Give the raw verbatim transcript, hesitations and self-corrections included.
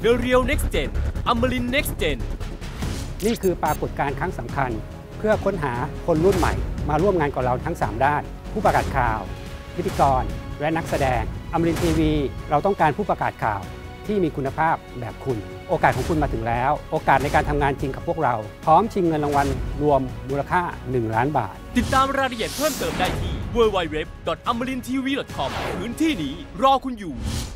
The Real Next Gen อมรินทร์ Next Gen นี่คือปรากฏการณ์ครั้งสำคัญเพื่อค้นหาคนรุ่นใหม่มาร่วมงานกับเราทั้งสามด้านผู้ประกาศข่าวพิธีกรและนักแสดงอมรินทร์ทีวีเราต้องการผู้ประกาศข่าวที่มีคุณภาพแบบคุณโอกาสของคุณมาถึงแล้วโอกาสในการทำงานจริงกับพวกเราพร้อมชิงเงินรางวัลรวมมูลค่าหนึ่งล้านบาทติดตามรายละเอียดเพิ่มเติมได้ที่ ดับเบิลยู ดับเบิลยู ดับเบิลยู ดอท อมรินทร์ทีวี ดอท คอม พื้นที่นี้รอคุณอยู่